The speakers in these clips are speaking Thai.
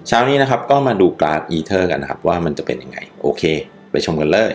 เช้านี้นะครับก็มาดูกราฟอีเธอร์กันนะครับว่ามันจะเป็นยังไงโอเคไปชมกันเลย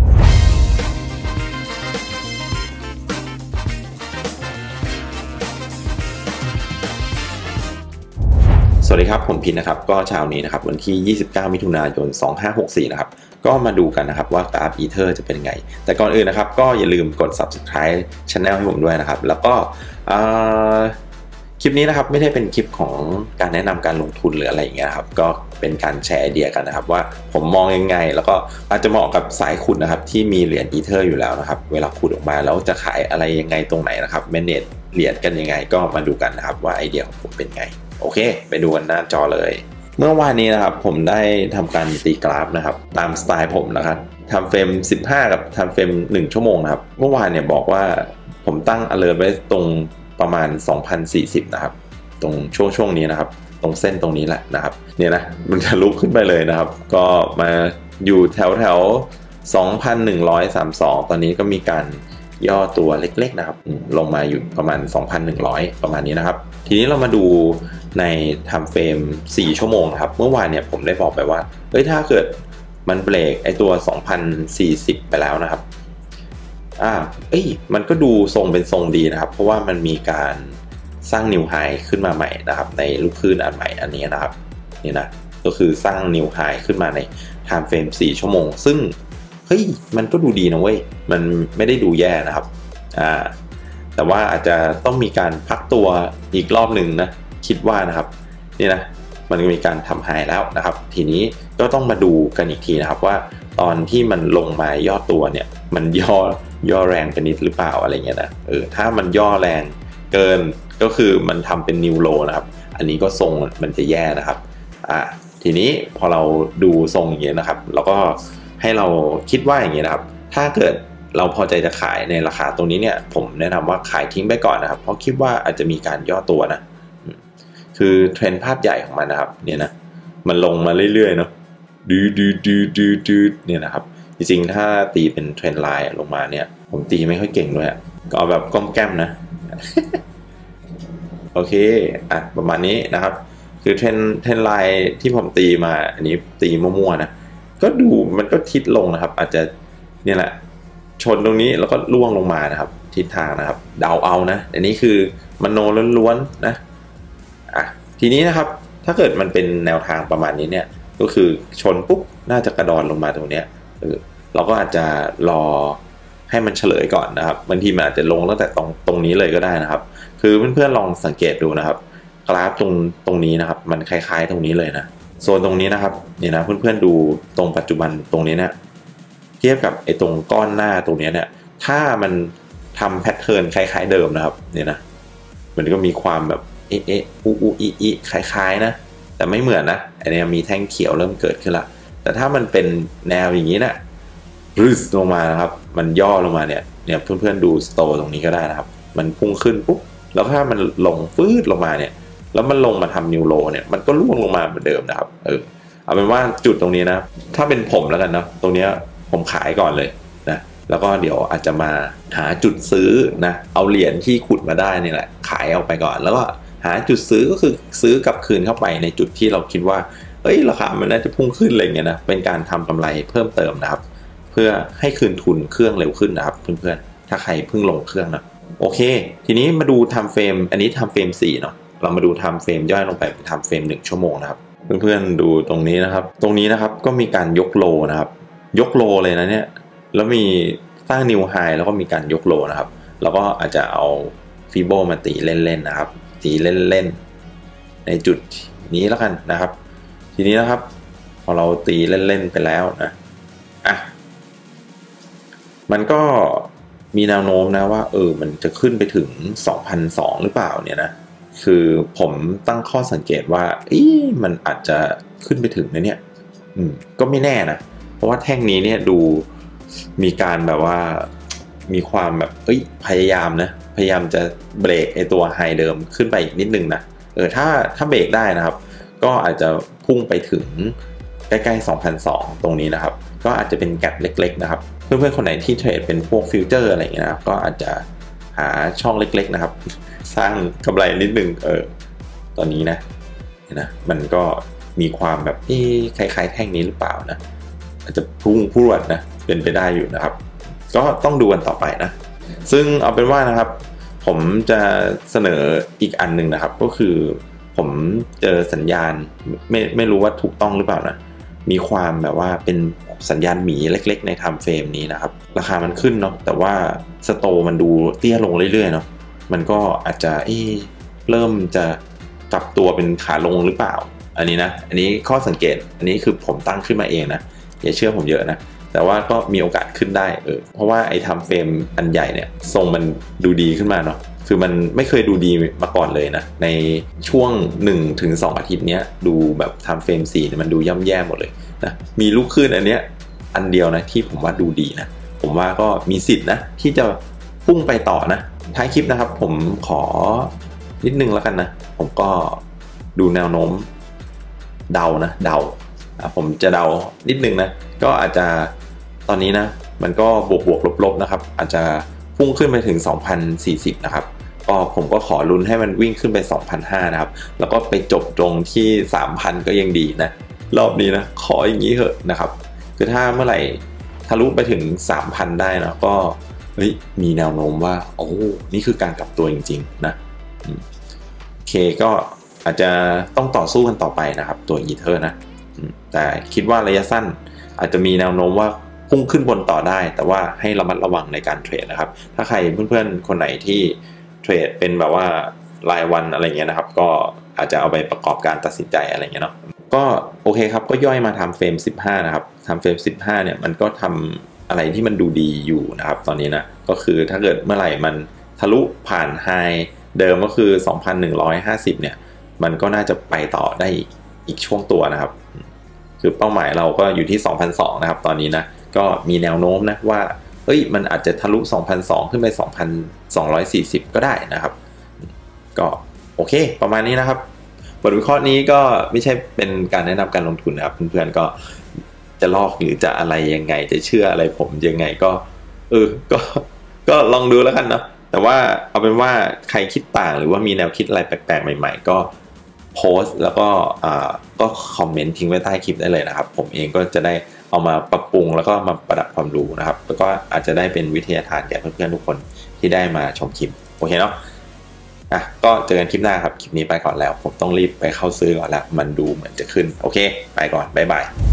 สวัสดีครับผมพินนะครับก็เช้านี้นะครับวันที่29มิถุนายน2564นะครับก็มาดูกันนะครับว่ากราฟอีเธอร์จะเป็นไงแต่ก่อนอื่นนะครับก็อย่าลืมกด Subscribe Channel ให้ผมด้วยนะครับแล้วก็คลิปนี้นะครับไม่ได้เป็นคลิปของการแนะนำการลงทุนหรืออะไรอย่างเงี้ยครับก็เป็นการแชร์ไอเดียกันนะครับว่าผมมองยังไงแล้วก็อาจจะเหมาะกับสายขุดนะครับที่มีเหรียญอีเธอร์อยู่แล้วนะครับเวลาขุดออกมาแล้วจะขายอะไรยังไงตรงไหนนะครับแมเนจเหรียญกันยังไงก็มาดูกันนะครับว่าไอเดียของผมเป็นไงโอเคไปดูกันหน้าจอเลยเมื่อวานนี้นะครับผมได้ทำการตีกราฟนะครับตามสไตล์ผมนะครับทำเฟรม15กับทำเฟรม1ชั่วโมงนะครับเมื่อวานเนี่ยบอกว่าผมตั้ง alert ไว้ตรงประมาณ 2,040 นะครับตรงช่วงนี้นะครับตรงเส้นตรงนี้แหละนะครับเนี่ยนะมันจะลุกขึ้นไปเลยนะครับก็มาอยู่แถว 2,132 ตอนนี้ก็มีการย่อตัวเล็กๆนะครับลงมาอยู่ประมาณ 2,100 ประมาณนี้นะครับทีนี้เรามาดูในไทม์เฟรม4ชั่วโมงครับเมื่อวานเนี่ยผมได้บอกไปว่าเฮ้ยถ้าเกิดมันเบรกไอตัว 2,040 ไปแล้วนะครับมันก็ดูทรงเป็นทรงดีนะครับเพราะว่ามันมีการสร้างนิวไฮขึ้นมาใหม่นะครับในลูกคลื่นอันใหม่อันนี้นะครับนี่นะก็คือสร้างนิวไฮขึ้นมาในไทม์เฟรม4ชั่วโมงซึ่งเฮ้ยมันก็ดูดีนะเว้ยมันไม่ได้ดูแย่นะครับแต่ว่าอาจจะต้องมีการพักตัวอีกรอบหนึ่งนะคิดว่านะครับนี่นะมันมีการทำไฮแล้วนะครับทีนี้ก็ต้องมาดูกันอีกทีนะครับว่าตอนที่มันลงมาย่อตัวเนี่ยมันย่อแรงไปนิดหรือเปล่าอะไรเงี้ยนะถ้ามันย่อแรงเกินก็คือมันทำเป็นนิวโลนะครับอันนี้ก็ทรงมันจะแย่นะครับทีนี้พอเราดูทรงอย่างเงี้ยนะครับเราก็ให้เราคิดว่าอย่างเงี้ยนะครับถ้าเกิดเราพอใจจะขายในราคาตรงนี้เนี่ยผมแนะนำว่าขายทิ้งไปก่อนนะครับเพราะคิดว่าอาจจะมีการย่อตัวนะคือเทรนด์ภาพใหญ่ของมันนะครับเนี่ยนะมันลงมาเรื่อยๆเนาะดื้อเนี่ยนะครับจริงๆถ้าตีเป็นเทรนด์ไลน์ลงมาเนี่ยผมตีไม่ค่อยเก่งด้วยก็เอาแบบก้มแก้มนะ โอเคประมาณนี้นะครับคือเทรนด์ไลน์ที่ผมตีมาอันนี้ตีมั่วๆนะก็ดูมันก็ทิศลงนะครับอาจจะเนี่ยแหละชนตรงนี้แล้วก็ล่วงลงมานะครับทิศทางนะครับเดาเอานะอันนี้คือมโนล้วนๆนะทีนี้นะครับถ้าเกิดมันเป็นแนวทางประมาณนี้เนี่ยก็คือชนปุ๊บน่าจะกระดอนลงมาตรงเนี้ยเราก็อาจจะรอให้มันเฉลยก่อนนะครับบางทีมันอาจจะลงตั้งแต่ตรงนี้เลยก็ได้นะครับคือเพื่อนๆลองสังเกตดูนะครับกราฟตรงนี้นะครับมันคล้ายๆตรงนี้เลยนะโซนตรงนี้นะครับเนี่ยนะเพื่อนๆดูตรงปัจจุบันตรงนี้เนี่ยเทียบกับไอ้ตรงก้อนหน้าตรงนี้เนี่ยถ้ามันทำแพทเทิร์นคล้ายๆเดิมนะครับเนี่ยนะมันก็มีความแบบอีคล้ายๆนะแต่ไม่เหมือนนะอันนี้มีแท่งเขียวเริ่มเกิดขึ้นละแต่ถ้ามันเป็นแนวอย่างนี้นะรึสลงมานะครับมันย่อลงมาเนี่ยเพื่อนๆดูสโตตรงนี้ก็ได้นะครับมันพุ่งขึ้นปุ๊บแล้วถ้ามันลงฟืดลงมาเนี่ยแล้วมันลงมาทำนิวโลเนี่ยมันก็ร่วงลงมาเหมือนเดิมนะครับเอาเป็นว่าจุดตรงนี้นะถ้าเป็นผมแล้วกันนะตรงนี้ผมขายก่อนเลยนะแล้วก็เดี๋ยวอาจจะมาหาจุดซื้อนะเอาเหรียญที่ขุดมาได้นี่แหละขายออกไปก่อนแล้วก็หาจุดซื้อก็คือซื้อกลับคืนเข้าไปในจุดที่เราคิดว่าราคามันน่าจะพุ่งขึ้นอะไรเงี้ยนะเป็นการทำกำไรเพิ่มเติมนะครับเพื่อให้คืนทุนเครื่องเร็วขึ้นนะครับเพื่อนๆถ้าใครเพิ่งลงเครื่องนะโอเคทีนี้มาดูไทม์เฟรมอันนี้ไทม์เฟรม4เนาะเรามาดูไทม์เฟรมย่อยลงไปเป็นไทม์เฟรม1ชั่วโมงนะครับเพื่อนๆดูตรงนี้นะครับตรงนี้นะครับก็มีการยกโลนะครับยกโลเลยนะเนี่ยแล้วมีสร้างนิวไฮแล้วก็มีการยกโลนะครับแล้วก็อาจจะเอาฟีโบมาตีเล่นๆนะครับตีเล่นๆในจุดนี้แล้วกันนะครับทีนี้นะครับพอเราตีเล่นๆไปแล้วนะมันก็มีแนวโน้มนะว่ามันจะขึ้นไปถึง 2,200 หรือเปล่าเนี่ยนะคือผมตั้งข้อสังเกตว่ามันอาจจะขึ้นไปถึงนะเนี่ยก็ไม่แน่นะเพราะว่าแท่งนี้เนี่ยดูมีการแบบว่ามีความแบบพยายามจะเบรกไอตัวไฮเดิมขึ้นไปอีกนิดนึงนะถ้าเบรกได้นะครับก็อาจจะพุ่งไปถึงใกล้ๆ 2,200 ตรงนี้นะครับก็อาจจะเป็นแกปเล็กๆนะครับเพื่อนๆคนไหนที่เทรดเป็นพวกฟิวเจอร์อะไรอย่างเงี้ยนะก็อาจจะหาช่องเล็กๆนะครับสร้างกำไรนิดนึงตอนนี้นะนะมันก็มีความแบบคล้ายๆแท่งนี้หรือเปล่านะอาจจะพุ่งพรวดนะเป็นไปได้อยู่นะครับก็ต้องดูกันต่อไปนะซึ่งเอาเป็นว่านะครับผมจะเสนออีกอันหนึ่งนะครับก็คือผมเจอสัญญาณไม่รู้ว่าถูกต้องหรือเปล่านะมีความแบบว่าเป็นสัญญาณหมีเล็กๆในไทม์เฟรมนี้นะครับราคามันขึ้นเนาะแต่ว่าสโตมันดูเตี้ยลงเรื่อยๆเนาะมันก็อาจจะเริ่มจะกลับตัวเป็นขาลงหรือเปล่าอันนี้นะอันนี้ข้อสังเกตอันนี้คือผมตั้งขึ้นมาเองนะอย่าเชื่อผมเยอะนะแต่ว่าก็มีโอกาสขึ้นได้เพราะว่าไอ้ไทม์เฟรมอันใหญ่เนี่ยทรงมันดูดีขึ้นมาเนาะคือมันไม่เคยดูดีมาก่อนเลยนะในช่วง 1-2 อาทิตย์เนี้ยดูแบบไทม์เฟรม4เนี่ยมันดูย่ำแย่หมดเลยนะมีลูกขึ้นอันเนี้ยอันเดียวนะที่ผมว่าดูดีนะผมว่าก็มีสิทธิ์นะที่จะพุ่งไปต่อนะท้ายคลิปนะครับผมขอนิดนึงแล้วกันนะผมก็ดูแนวโน้มเดาผมจะเดานิดนึงนะก็อาจจะตอนนี้นะมันก็บวกลบนะครับอาจจะพุ่งขึ้นไปถึง 2,040 นะครับก็ผมก็ขอลุ้นให้มันวิ่งขึ้นไป 2,500 นะครับแล้วก็ไปจบตรงที่ 3,000 ก็ยังดีนะรอบนี้นะขออย่างนี้เถอะนะครับคือถ้าเมื่อไหร่ทะลุไปถึง 3,000 ได้นะก็มีแนวโน้มว่าโอ้นี่คือการกลับตัวจริงๆนะโอเคก็อาจจะต้องต่อสู้กันต่อไปนะครับตัวอีเธอร์นะแต่คิดว่าระยะสั้นอาจจะมีแนวโน้มว่าพุ่งขึ้นบนต่อได้แต่ว่าให้ระมัดระวังในการเทรดนะครับถ้าใครเพื่อนๆคนไหนที่เทรดเป็นแบบว่ารายวันอะไรเงี้ยนะครับก็อาจจะเอาไปประกอบการตัดสินใจอะไรเงี้ยเนาะก็โอเคครับก็ย่อยมาทำเฟรม15นะครับทำเฟรม15เนี่ยมันก็ทำอะไรที่มันดูดีอยู่นะครับตอนนี้นะก็คือถ้าเกิดเมื่อไหร่มันทะลุผ่านไฮเดิมก็คือ 2,150 เนี่ยมันก็น่าจะไปต่อได้อีกช่วงตัวนะครับคือเป้าหมายเราก็อยู่ที่ 2,200 นะครับตอนนี้นะก็มีแนวโน้มนะว่ามันอาจจะทะลุ 2,200 ขึ้นไป 2,240 ก็ได้นะครับก็โอเคประมาณนี้นะครับบทวิเคราะห์นี้ก็ไม่ใช่เป็นการแนะนำการลงทุนนะครับเพื่อนๆก็จะลอกหรือจะอะไรยังไงจะเชื่ออะไรผมยังไงก็ก็ลองดูแล้วกันเนาะแต่ว่าเอาเป็นว่าใครคิดต่างหรือว่ามีแนวคิดอะไรแปลกๆใหม่ๆก็โพสต์แล้วก็คอมเมนต์ทิ้งไว้ใต้คลิปได้เลยนะครับผมเองก็จะได้เอามาปรับปรุงแล้วก็มาประดับความรู้นะครับแล้วก็อาจจะได้เป็นวิทยาทานแก่เพื่อนๆทุกคนที่ได้มาชมคลิปโอเคเนาะก็เจอกันคลิปหน้าครับคลิปนี้ไปก่อนแล้วผมต้องรีบไปเข้าซื้อก่อนแล้วมันดูเหมือนจะขึ้นโอเคไปก่อนบ๊ายบาย